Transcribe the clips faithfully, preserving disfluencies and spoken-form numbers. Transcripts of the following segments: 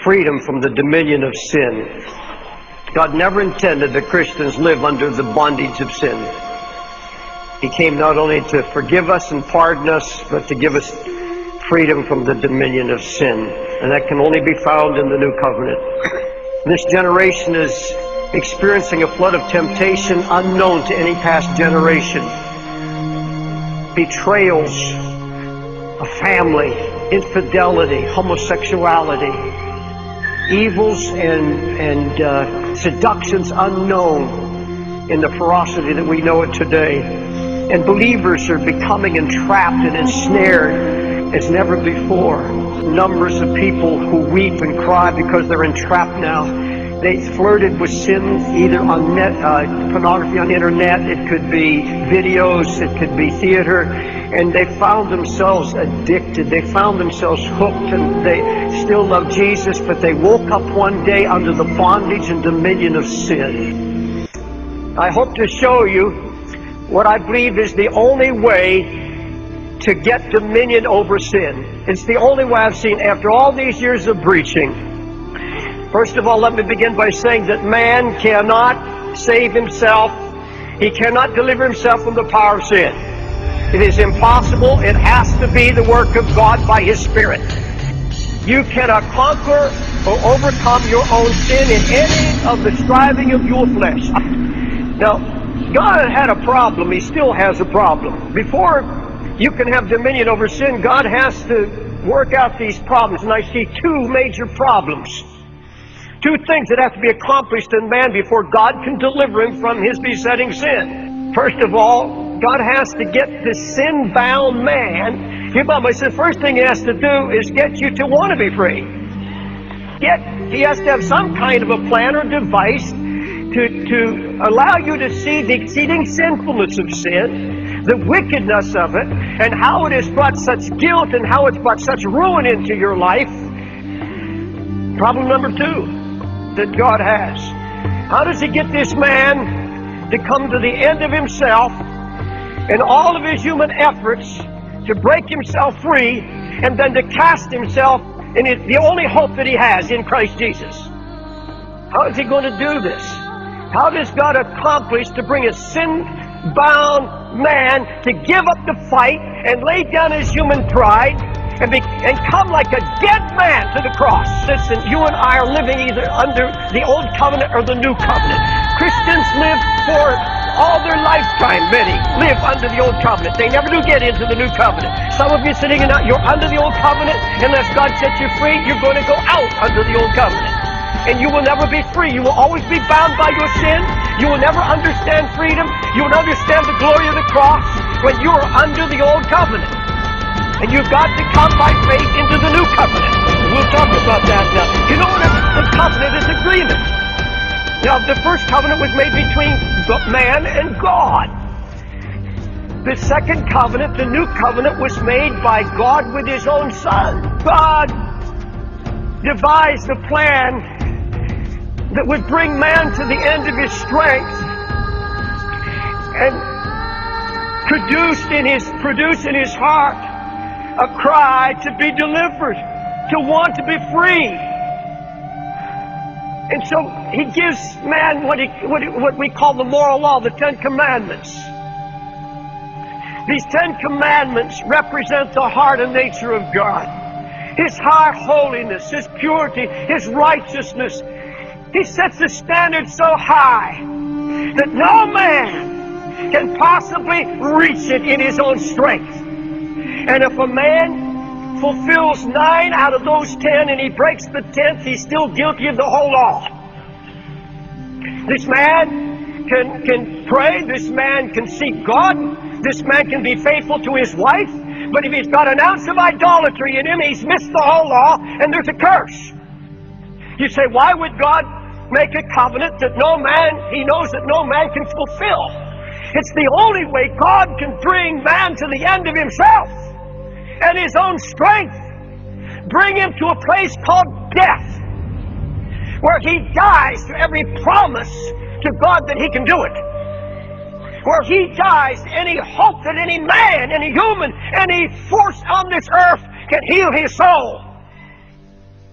freedom from the dominion of sin. God never intended that Christians live under the bondage of sin. He came not only to forgive us and pardon us, but to give us freedom from the dominion of sin. And that can only be found in the new covenant. This generation is experiencing a flood of temptation unknown to any past generation. Betrayals of family, infidelity, homosexuality, evils and, and uh, seductions unknown in the ferocity that we know it today. And believers are becoming entrapped and ensnared as never before. Numbers of people who weep and cry because they're entrapped now. They flirted with sin either on net, uh, pornography on the internet, it could be videos, it could be theater, and they found themselves addicted. They found themselves hooked, and they still love Jesus, but they woke up one day under the bondage and dominion of sin. I hope to show you what I believe is the only way to get dominion over sin. It's the only way I've seen after all these years of preaching. First of all, let me begin by saying that man cannot save himself. He cannot deliver himself from the power of sin. It is impossible. It has to be the work of God by His Spirit. You cannot conquer or overcome your own sin in any of the striving of your flesh. Now, God had a problem. He still has a problem. Before you can have dominion over sin, God has to work out these problems. And I see two major problems. Two things that have to be accomplished in man before God can deliver him from his besetting sin. First of all, God has to get the sin-bound man. Your Bible says the first thing He has to do is get you to want to be free. Yet He has to have some kind of a plan or device to, to allow you to see the exceeding sinfulness of sin, the wickedness of it, and how it has brought such guilt and how it's brought such ruin into your life. Problem number two that God has. How does He get this man to come to the end of himself and all of his human efforts to break himself free and then to cast himself in it, the only hope that he has in Christ Jesus? How is He going to do this? How does God accomplish to bring a sin-bound man to give up the fight and lay down his human pride and, be, and come like a dead man to the cross? Listen, you and I are living either under the old covenant or the new covenant. Christians live for all their lifetime, many live under the old covenant. They never do get into the new covenant. Some of you sitting in that, you're under the old covenant. Unless God sets you free, you're going to go out under the old covenant. And you will never be free. You will always be bound by your sin. You will never understand freedom. You will understand the glory of the cross when you are under the old covenant. And you've got to come by faith into the new covenant. We'll talk about that now. You know what the covenant is? Agreement. Now, the first covenant was made between man and God. The second covenant, the new covenant, was made by God with His own Son. God devised a plan that would bring man to the end of his strength and produced in his, produce in his heart a cry to be delivered, to want to be free. And so He gives man what, he, what, he, what we call the moral law, the Ten Commandments. These Ten Commandments represent the heart and nature of God. His high holiness, His purity, His righteousness. He sets the standard so high that no man can possibly reach it in his own strength. And if a man fulfills nine out of those ten and he breaks the tenth, he's still guilty of the whole law. This man can, can pray, this man can seek God, this man can be faithful to his wife, but if he's got an ounce of idolatry in him, he's missed the whole law, and there's a curse. You say, why would God make a covenant that no man, He knows that no man can fulfill? It's the only way God can bring man to the end of himself and his own strength. Bring him to a place called death, where he dies to every promise to God that He can do it. Where he dies to any hope that any man, any human, any force on this earth can heal his soul.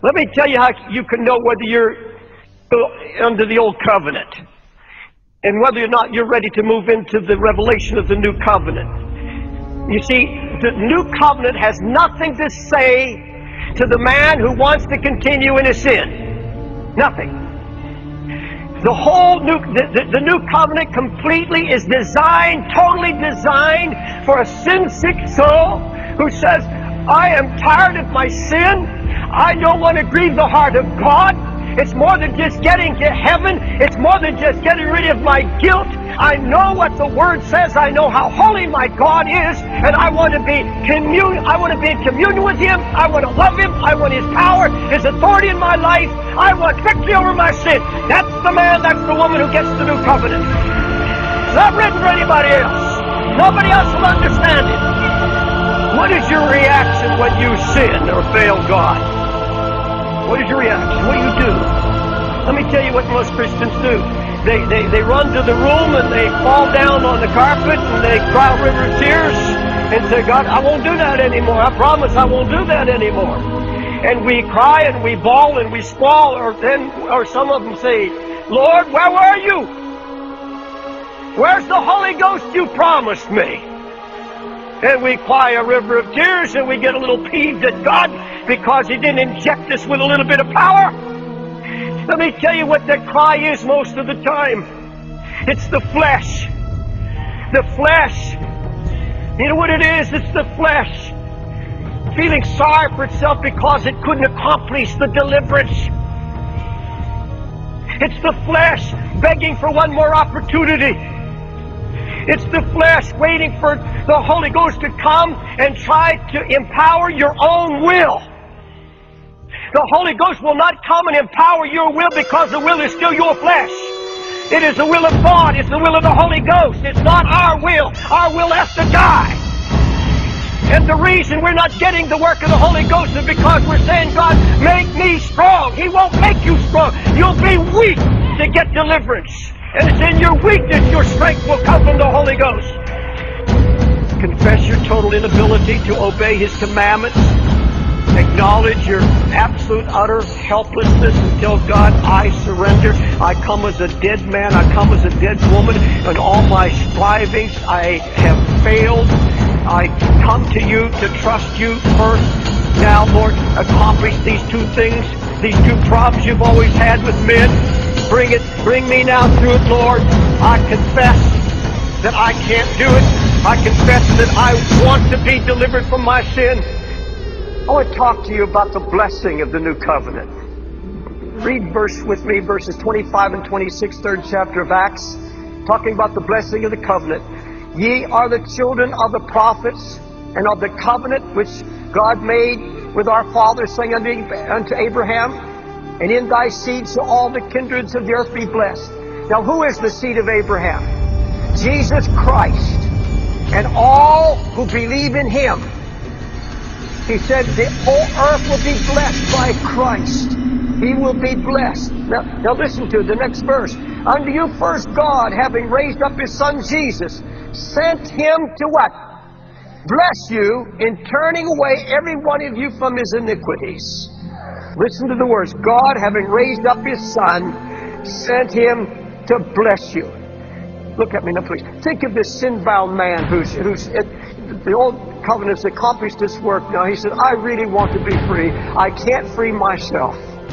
Let me tell you how you can know whether you're under the old covenant and whether or not you're ready to move into the revelation of the new covenant. You see, the new covenant has nothing to say to the man who wants to continue in his sin. Nothing. The whole new, the, the, the new covenant completely is designed, totally designed for a sin-sick soul who says, I am tired of my sin. I don't want to grieve the heart of God. It's more than just getting to heaven. It's more than just getting rid of my guilt. I know what the Word says. I know how holy my God is, and I want to be commun. I want to be in communion with Him. I want to love Him. I want His power, His authority in my life. I want victory over my sin. That's the man. That's the woman who gets the new covenant. It's not written for anybody else. Nobody else will understand it. What is your reaction when you sin or fail God? What is your reaction? What do you do? Let me tell you what most Christians do. They, they, they run to the room and they fall down on the carpet and they cry a river of tears and say, God, I won't do that anymore. I promise I won't do that anymore. And we cry and we bawl and we squall, or then, or some of them say, Lord, where were you? Where's the Holy Ghost you promised me? And we cry a river of tears and we get a little peeved at God because He didn't inject us with a little bit of power. Let me tell you what that cry is most of the time. It's the flesh. The flesh. You know what it is? It's the flesh. Feeling sorry for itself because it couldn't accomplish the deliverance. It's the flesh begging for one more opportunity. It's the flesh waiting for the Holy Ghost to come and try to empower your own will. The Holy Ghost will not come and empower your will because the will is still your flesh. It is the will of God. It's the will of the Holy Ghost. It's not our will. Our will has to die. And the reason we're not getting the work of the Holy Ghost is because we're saying, God, make me strong. He won't make you strong. You'll be weak to get deliverance. And it's in your weakness your strength will come from the Holy Ghost. Confess your total inability to obey His commandments. Acknowledge your absolute, utter helplessness and tell God, I surrender. I come as a dead man. I come as a dead woman. In all my strivings, I have failed. I come to you to trust you first. Now, Lord, accomplish these two things, these two problems you've always had with men. Bring it, bring me now through it, Lord. I confess that I can't do it. I confess that I want to be delivered from my sin. I want to talk to you about the blessing of the new covenant. Read verse with me, verses twenty-five and twenty-six, third chapter of Acts, talking about the blessing of the covenant. Ye are the children of the prophets and of the covenant which God made with our fathers, saying unto, unto Abraham, and in thy seed shall all the kindreds of the earth be blessed. Now, who is the seed of Abraham? Jesus Christ. And all who believe in Him. He said the whole earth will be blessed by Christ. He will be blessed. Now, now listen to the next verse. Unto you first God, having raised up His Son Jesus, sent Him to what? Bless you in turning away every one of you from his iniquities. Listen to the words. God, having raised up His Son, sent Him to bless you. Look at me now, please. Think of this sin-bound man who's, who's it, the old covenant's accomplished this work now. He said, I really want to be free. I can't free myself.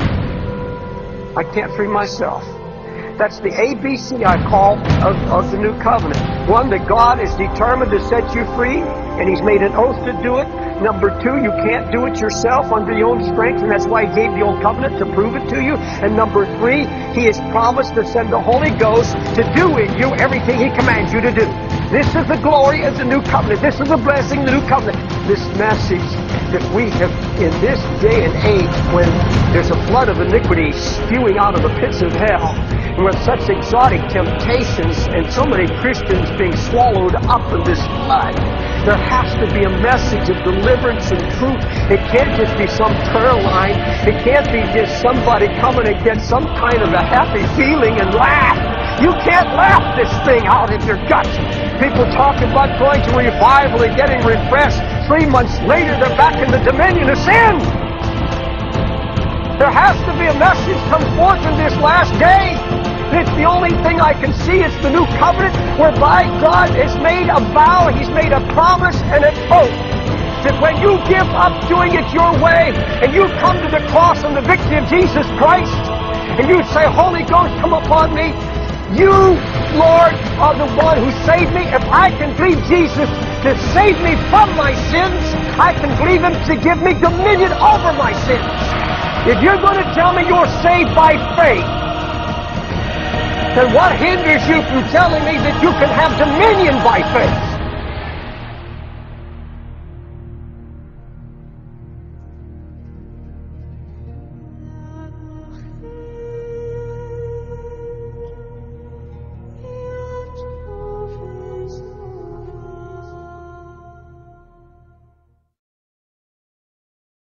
I can't free myself. That's the A B C, I call, of, of the new covenant. One, that God is determined to set you free, and He's made an oath to do it. Number two, you can't do it yourself under your own strength, and that's why He gave the old covenant to prove it to you. And number three, He has promised to send the Holy Ghost to do in you everything He commands you to do. This is the glory of the new covenant. This is the blessing of the new covenant. This message that we have in this day and age, when there's a flood of iniquity spewing out of the pits of hell, and with such exotic temptations and so many Christians being swallowed up in this flood, there has to be a message of deliverance and truth. It can't just be some prayer line. It can't be just somebody coming and get some kind of a happy feeling and laugh. You can't laugh this thing out of your guts. People talk about going to revival and getting refreshed. Three months later, they're back in the dominion of sin. There has to be a message come forth in this last day. And it's the only thing I can see. It's the new covenant whereby God has made a vow, He's made a promise and an oath that when you give up doing it your way and you come to the cross and the victory of Jesus Christ and you say, Holy Ghost, come upon me. You, Lord, are the one who saved me. If I can believe Jesus to save me from my sins, I can believe Him to give me dominion over my sins. If you're going to tell me you're saved by faith, then what hinders you from telling me that you can have dominion by faith?